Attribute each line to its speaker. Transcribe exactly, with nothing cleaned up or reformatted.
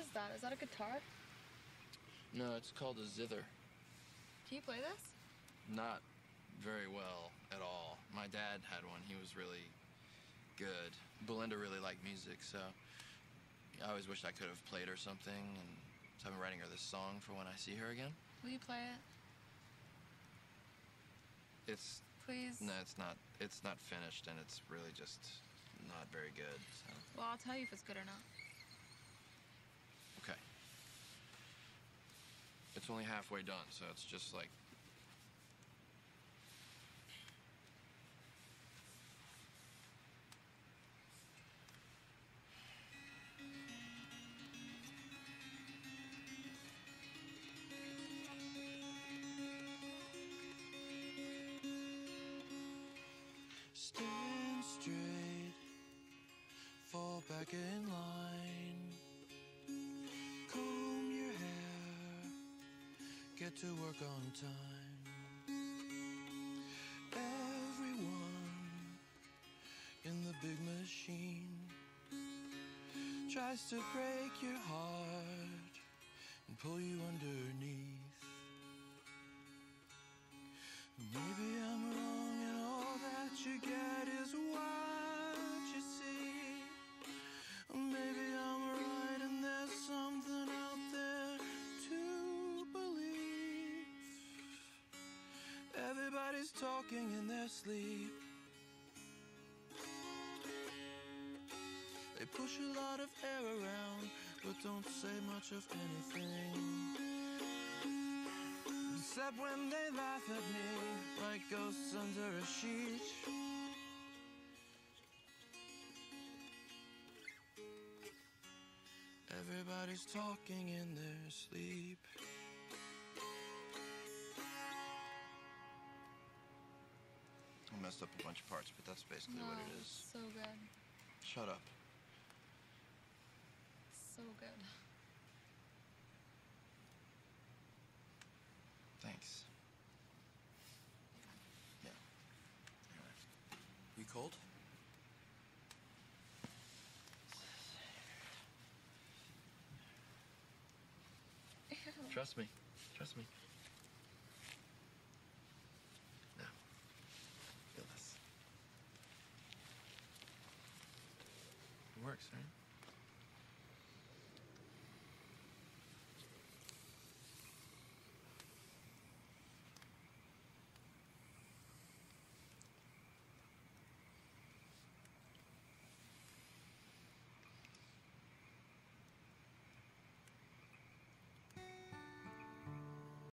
Speaker 1: is that? Is that a guitar?
Speaker 2: No, it's called a zither.
Speaker 1: Can you play this?
Speaker 2: Not very well at all. My dad had one. He was really good. Belinda really liked music, so I always wished I could have played her something, and so I've been writing her this song for when I see her again.
Speaker 1: Will you play it?
Speaker 2: It's...
Speaker 1: Please?
Speaker 2: No, it's not. It's not finished, and it's really just not very good, so...
Speaker 1: Well, I'll tell you if it's good or not.
Speaker 2: Okay. It's only halfway done, so it's just like... Stand straight, fall back in line, comb your hair, get to work on time. Everyone in the big machine tries to break your heart and pull you underneath. Maybe I'm wrong and all that you get is what you see. Maybe I'm right and there's something out there to believe. Everybody's talking in their sleep. They push a lot of air around but don't say much of anything. Except when they laugh at me like ghosts under a sheet. Everybody's talking in their sleep. I messed up a bunch of parts, but that's basically
Speaker 1: No,
Speaker 2: what it is.
Speaker 1: So good.
Speaker 2: Shut up.
Speaker 1: So good.
Speaker 2: Thanks. Yeah. Anyway. You cold?
Speaker 1: Ew.
Speaker 2: Trust me. Trust me. Now, feel this. It works, right?